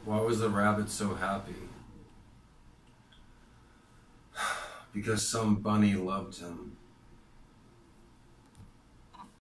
Why was the rabbit so happy? Because some bunny loved him.